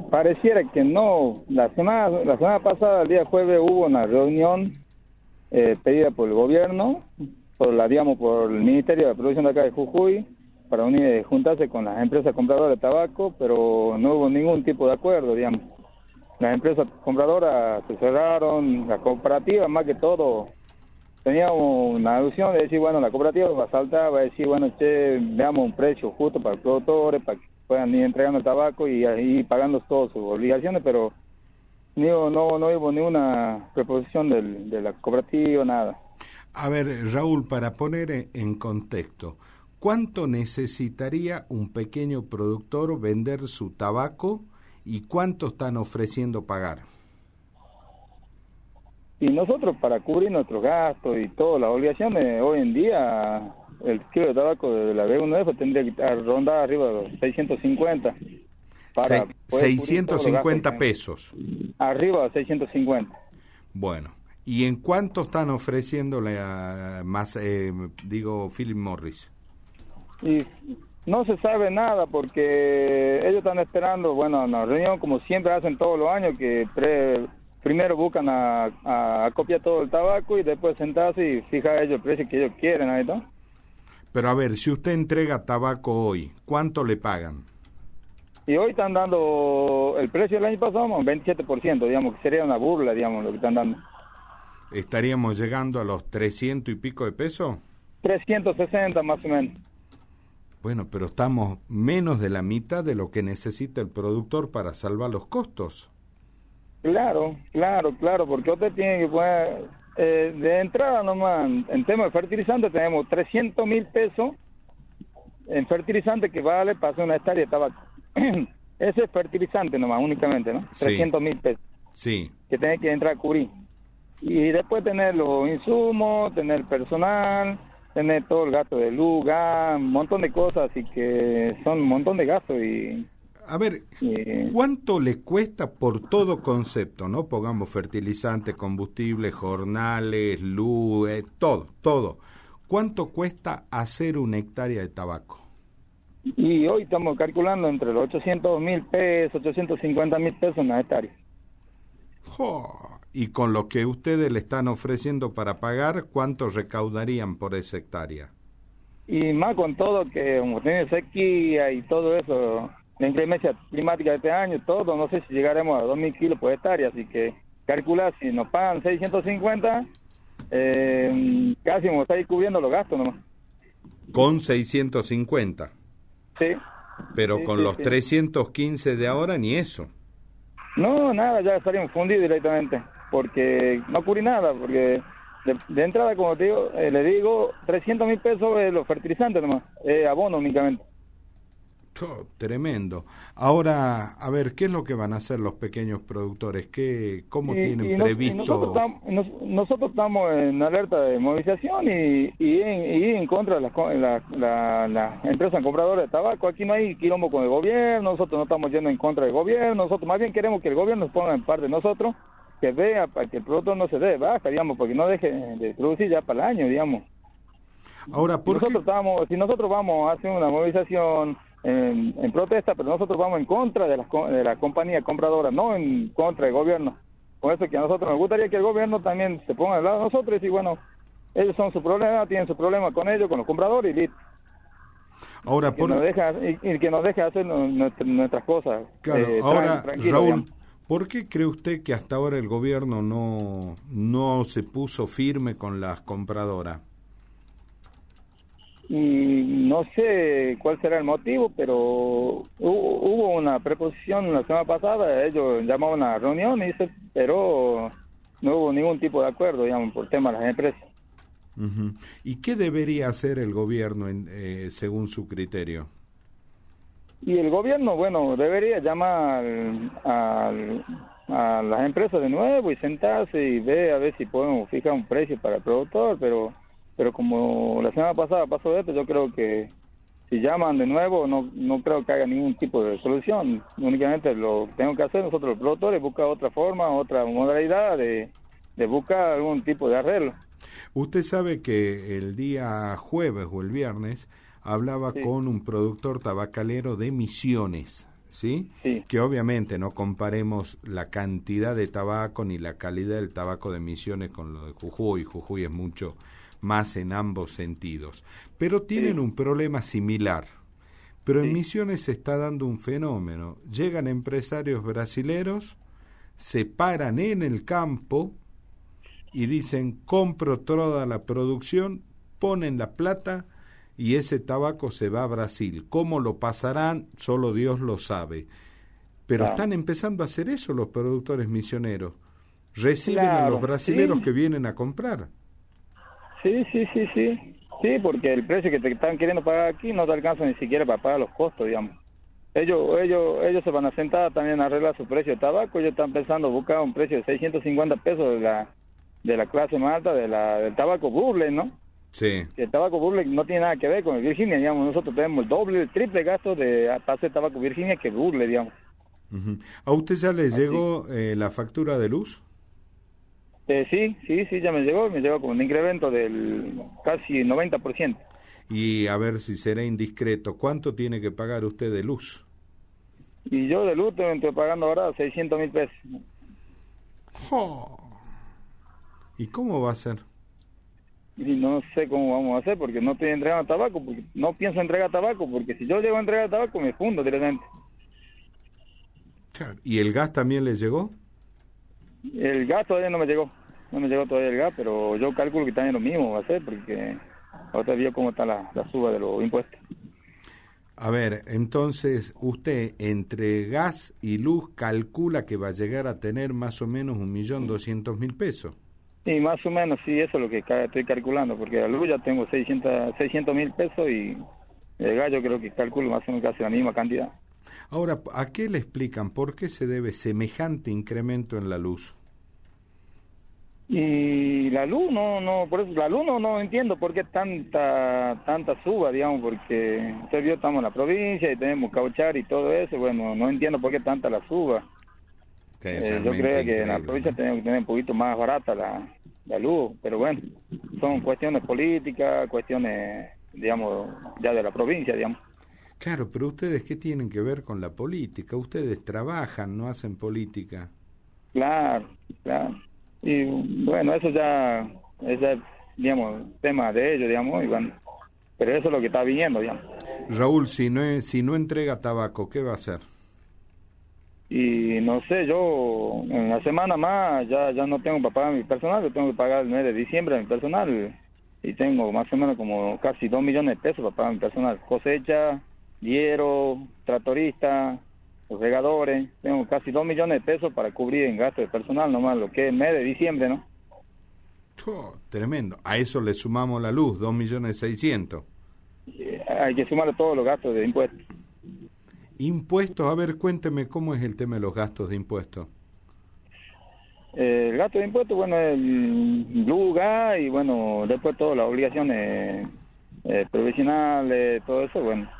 pareciera que no. La semana pasada, el día jueves, hubo una reunión pedida por el gobierno, por el Ministerio de Producción de acá de Jujuy, para juntarse con las empresas compradoras de tabaco, pero no hubo ningún tipo de acuerdo, digamos. Las empresas compradoras se cerraron, la cooperativa más que todo tenía una alusión de decir, bueno, la cooperativa va a saltar, va a decir, bueno, che, veamos un precio justo para los productores, para que puedan ir entregando el tabaco y pagando todas sus obligaciones, pero no hubo ninguna proposición de la cooperativa, nada. A ver, Raúl, para poner en contexto, ¿cuánto necesitaría un pequeño productor vender su tabaco y cuánto están ofreciendo pagar? Y nosotros, para cubrir nuestros gastos y todas las obligaciones, hoy en día el kilo de tabaco de la B1F tendría que rondar arriba de los 650. Para 650 pesos. Arriba de 650. Bueno, ¿y en cuánto están ofreciéndole Philip Morris? Y no se sabe nada porque ellos están esperando, bueno, una reunión como siempre hacen todos los años, que primero buscan a copiar todo el tabaco y después sentarse y fijar ellos el precio que ellos quieren, ahí, ¿no? Pero a ver, si usted entrega tabaco hoy, ¿cuánto le pagan? Y hoy están dando el precio del año pasado, un 27%, digamos, que sería una burla, digamos, lo que están dando. ¿Estaríamos llegando a los 300 y pico de pesos? 360 más o menos. Bueno, pero estamos menos de la mitad de lo que necesita el productor para salvar los costos. Claro, porque usted tiene que poner, de entrada nomás, en tema de fertilizante tenemos 300.000 pesos en fertilizante que vale para hacer una hectárea de tabaco. Ese es fertilizante nomás, únicamente, ¿no? Sí. 300.000 pesos. Sí. Que tiene que entrar a cubrir. Y después tener los insumos, tener personal, tener todo el gasto de luz, gas, un montón de cosas, así que son un montón de gastos y... A ver, ¿cuánto le cuesta por todo concepto, no? Pongamos fertilizante, combustible, jornales, luz, todo. ¿Cuánto cuesta hacer una hectárea de tabaco? Y hoy estamos calculando entre los 800.000 pesos, 850.000 pesos una hectárea. Y con lo que ustedes le están ofreciendo para pagar, ¿cuánto recaudarían por esa hectárea? Y más con todo que como tiene sequía y todo eso, la inclemencia climática de este año, todo, no sé si llegaremos a 2.000 kilos por hectárea, así que calcular si nos pagan 650, casi vamos a ir cubriendo los gastos nomás. ¿Con 650? Sí. Pero sí, con sí, los 315 de ahora ni eso. No, nada, ya estaríamos fundidos directamente, porque no cubrí nada, porque de entrada, como te digo, le digo, 300.000 pesos es los fertilizantes nomás, abono únicamente. Tremendo. Ahora, a ver, ¿qué es lo que van a hacer los pequeños productores? ¿Cómo tienen previsto? Nosotros estamos en alerta de movilización y en contra de las empresas compradoras de tabaco. Aquí no hay quilombo con el gobierno, nosotros no estamos yendo en contra del gobierno, nosotros más bien queremos que el gobierno nos ponga en parte de nosotros, que vea para que el producto no se dé baja, digamos, porque no deje de producir ya para el año, digamos. Ahora, si nosotros vamos a hacer una movilización en protesta, pero nosotros vamos en contra de la compañía compradora, no en contra del gobierno. Por eso que a nosotros nos gustaría que el gobierno también se ponga al lado de nosotros y decir, bueno, ellos son su problema, tienen su problema con ellos, con los compradores y listo. Ahora, que nos deje hacer nuestras cosas. Claro, ahora, Raúl, digamos. ¿Por qué cree usted que hasta ahora el gobierno no se puso firme con las compradoras? Y no sé cuál será el motivo, pero hubo una preposición la semana pasada, ellos llamaban a una reunión, pero no hubo ningún tipo de acuerdo, digamos, por tema de las empresas. Uh-huh. ¿Y qué debería hacer el gobierno según su criterio? Y el gobierno, bueno, debería llamar a las empresas de nuevo y sentarse y ver a ver si podemos fijar un precio para el productor, pero como la semana pasada pasó esto, yo creo que si llaman de nuevo no creo que haya ningún tipo de solución. Únicamente lo que tenemos que hacer nosotros los productores, buscar otra forma, otra modalidad de buscar algún tipo de arreglo. Usted sabe que el día jueves o el viernes hablaba con un productor tabacalero de Misiones. ¿sí? Sí. Que obviamente no comparemos la cantidad de tabaco ni la calidad del tabaco de Misiones con lo de Jujuy. Jujuy es mucho más en ambos sentidos. Pero tienen un problema similar. Pero en Misiones se está dando un fenómeno. Llegan empresarios brasileros, se paran en el campo y dicen, compro toda la producción, ponen la plata y ese tabaco se va a Brasil. ¿Cómo lo pasarán? Solo Dios lo sabe. Pero están empezando a hacer eso los productores misioneros. Reciben a los brasileros que vienen a comprar. Sí. Sí, porque el precio que te están queriendo pagar aquí no te alcanza ni siquiera para pagar los costos, digamos. Ellos se van a sentar también a arreglar su precio de tabaco. Ellos están pensando buscar un precio de 650 pesos de la clase más alta del tabaco Burley, ¿no? Sí. El tabaco Burley no tiene nada que ver con el Virginia, digamos. Nosotros tenemos el doble, el triple gasto de hacer tabaco Virginia que Burley, digamos. ¿A usted ya le llegó la factura de luz? Sí, ya me llegó con un incremento del casi 90%. Y a ver si será indiscreto, ¿cuánto tiene que pagar usted de luz? Y yo de luz estoy pagando ahora 600.000 pesos. Oh. ¿Y cómo va a ser? Y no sé cómo vamos a hacer porque no estoy entregando tabaco, porque no pienso entregar tabaco, porque si yo llego a entregar tabaco me fundo directamente. Claro. ¿Y el gas también le llegó? El gas todavía no me llegó todavía el gas, pero yo calculo que también lo mismo va a ser, porque ahora vio cómo está la suba de los impuestos. A ver, entonces usted entre gas y luz calcula que va a llegar a tener más o menos 1.200.000 pesos. Sí, más o menos, sí, eso es lo que estoy calculando, porque la luz ya tengo 600.000 pesos y el gas yo creo que calculo más o menos casi la misma cantidad. Ahora, ¿a qué le explican por qué se debe semejante incremento en la luz? Y la luz por eso la luz no entiendo por qué tanta suba, digamos, porque usted vio, estamos en la provincia y tenemos cauchar y todo eso, bueno, no entiendo por qué tanta la suba. Yo creo que en la provincia tenemos que tener un poquito más barata la luz, pero bueno, son cuestiones políticas, cuestiones, digamos, ya de la provincia, digamos. Claro, pero ustedes, ¿qué tienen que ver con la política? Ustedes trabajan, no hacen política. Claro. Y bueno, eso ya es, digamos, tema de ellos, digamos, y bueno, pero eso es lo que está viniendo, digamos. Raúl, si no entrega tabaco, ¿qué va a hacer? Y no sé, yo en la semana más ya no tengo para pagar mi personal, yo tengo que pagar el mes de diciembre mi personal y tengo más o menos como casi 2 millones de pesos para pagar mi personal, cosecha, hierro, tractorista, los regadores, tengo casi 2 millones de pesos para cubrir en gasto de personal, nomás lo que es el mes de diciembre, ¿no? Oh, tremendo. A eso le sumamos la luz, 2.600.000. Hay que sumarle todos los gastos de impuestos. Impuestos, a ver, cuénteme cómo es el tema de los gastos de impuestos. El gasto de impuestos, bueno, el luz, gas y bueno, después todas las obligaciones provisionales, todo eso, bueno.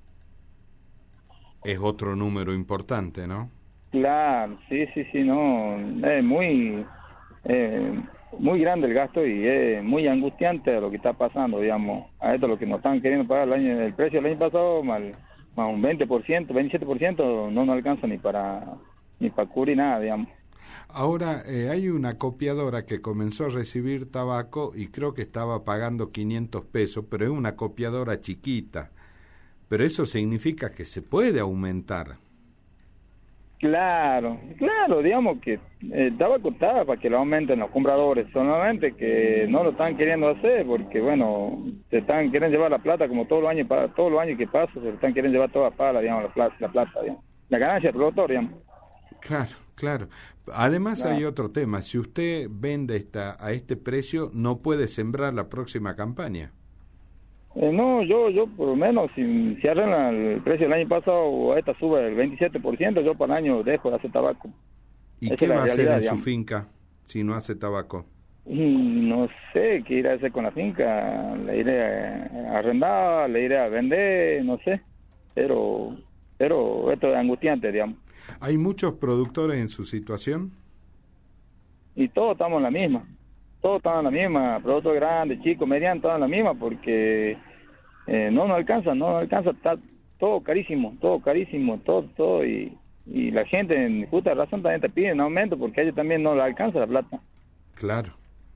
Es otro número importante, ¿no? Claro, sí, no, es muy grande el gasto y es muy angustiante lo que está pasando, digamos. A esto lo que nos están queriendo pagar el precio del año pasado, más un 20%, 27%, no nos alcanza ni para cubrir nada, digamos. Ahora, hay una copiadora que comenzó a recibir tabaco y creo que estaba pagando 500 pesos, pero es una copiadora chiquita. Pero eso significa que se puede aumentar. Claro, digamos que el tabaco está para que lo aumenten los compradores, solamente que no lo están queriendo hacer porque, bueno, quieren llevar la plata como todos los años que pasan, se están queriendo llevar toda pala, digamos, la plata, digamos. La ganancia del productor, digamos. Claro. Además hay otro tema, si usted vende a este precio, no puede sembrar la próxima campaña. No, yo por lo menos, si arreglan el precio del año pasado o a esta sube del 27%, yo para el año dejo de hacer tabaco. ¿Y qué va a hacer en su finca si no hace tabaco? No sé qué iré a hacer con la finca, le iré a arrendar, le iré a vender, no sé, pero esto es angustiante, digamos. ¿Hay muchos productores en su situación? Y todos estamos en la misma. Todos están en la misma, productos grandes, chicos, medianos, todos en la misma, porque no nos alcanza, todo carísimo, todo, y la gente en justa razón también te piden aumento porque a ellos también no le alcanza la plata. Claro.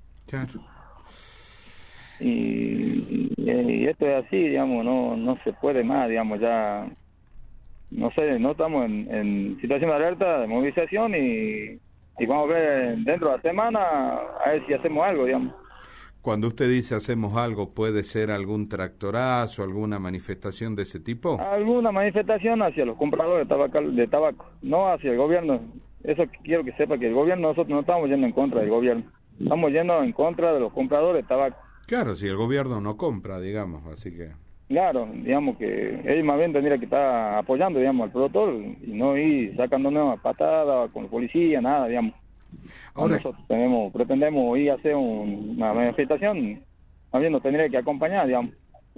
Y esto es así, digamos, no se puede más, digamos, ya, no sé, no estamos en situación de alerta, de movilización y vamos a ver dentro de la semana a ver si hacemos algo, digamos. Cuando usted dice hacemos algo, ¿puede ser algún tractorazo, alguna manifestación de ese tipo? Alguna manifestación hacia los compradores de tabaco, no hacia el gobierno. Eso quiero que sepa, que el gobierno, nosotros no estamos yendo en contra del gobierno, estamos yendo en contra de los compradores de tabaco. Claro, si el gobierno no compra, digamos, así que... Claro, digamos que ellos más bien tendrían que estar apoyando, digamos, al productor y no ir sacándonos a patadas con la policía, nada, digamos. Ahora nosotros pretendemos ir a hacer una manifestación, más bien nos tendría que acompañar, digamos.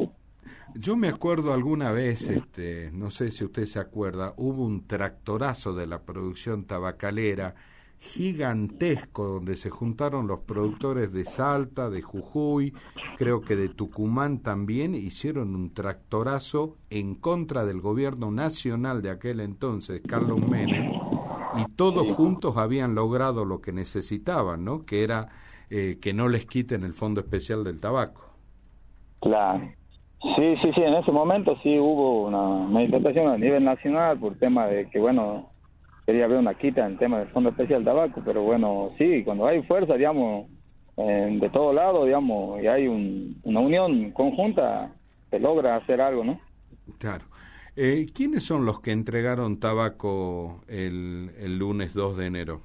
Yo me acuerdo alguna vez, no sé si usted se acuerda, hubo un tractorazo de la producción tabacalera gigantesco donde se juntaron los productores de Salta, de Jujuy, creo que de Tucumán también, hicieron un tractorazo en contra del gobierno nacional de aquel entonces, Carlos Menem, y todos juntos habían logrado lo que necesitaban, ¿no? Que era que no les quiten el Fondo Especial del Tabaco. Claro. Sí, en ese momento sí hubo una manifestación a nivel nacional por tema de que, bueno, quería haber una quita en el tema del Fondo Especial del Tabaco, pero bueno, sí, cuando hay fuerza, digamos, de todos lados, digamos, y hay una unión conjunta, se logra hacer algo, ¿no? Claro. ¿Quiénes son los que entregaron tabaco el lunes 2 de enero?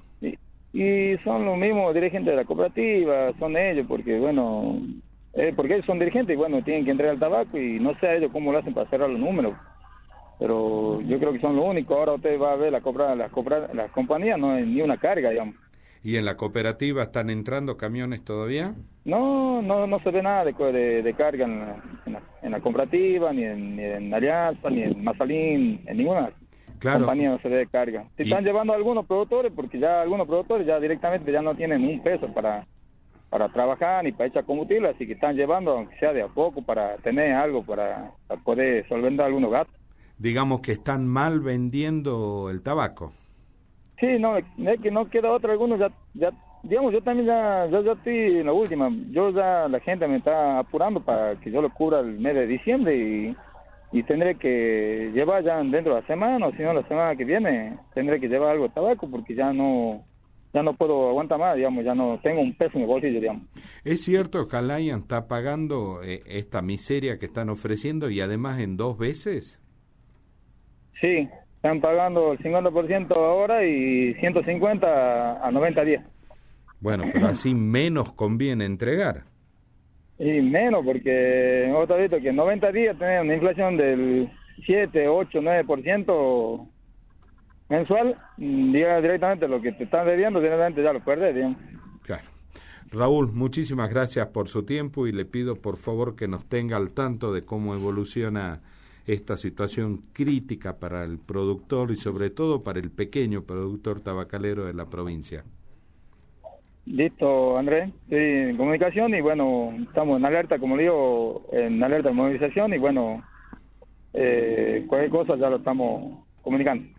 Y son los mismos dirigentes de la cooperativa, son ellos, porque bueno, porque ellos son dirigentes y bueno, tienen que entregar el tabaco y no sé a ellos cómo lo hacen para cerrar los números, pero yo creo que son los únicos. Ahora usted va a ver las compañías, no hay ni una carga, digamos. ¿Y en la cooperativa están entrando camiones todavía? No se ve nada de carga en la cooperativa, ni en Alianza, ni en Mazalín, en ninguna compañía no se ve carga. Si están llevando a algunos productores, porque ya algunos productores ya directamente ya no tienen un peso para trabajar ni para echar combustible, así que están llevando, aunque sea de a poco, para tener algo, para poder solventar algunos gastos. Digamos que están mal vendiendo el tabaco. Sí, no, es que no queda otra. Algunos ya digamos, yo también ya estoy en la última. La gente me está apurando para que yo lo cubra el mes de diciembre y tendré que llevar ya dentro de la semana, o si no la semana que viene, tendré que llevar algo de tabaco porque ya no puedo aguantar más, digamos, ya no tengo un peso en el bolsillo, digamos. ¿Es cierto que Alayan está pagando esta miseria que están ofreciendo y además en 2 veces? Sí, están pagando el 50% ahora y 150 a 90 días. Bueno, pero así menos conviene entregar. Y menos, porque nosotros visto que en 90 días tenemos una inflación del 7, 8, 9% mensual, diga directamente lo que te están debiendo, directamente ya lo pierdes, digamos. Claro. Raúl, muchísimas gracias por su tiempo y le pido por favor que nos tenga al tanto de cómo evoluciona esta situación crítica para el productor y sobre todo para el pequeño productor tabacalero de la provincia. Listo, Andrés, estoy en comunicación y bueno, estamos en alerta, como le digo, en alerta de movilización y bueno, cualquier cosa ya lo estamos comunicando.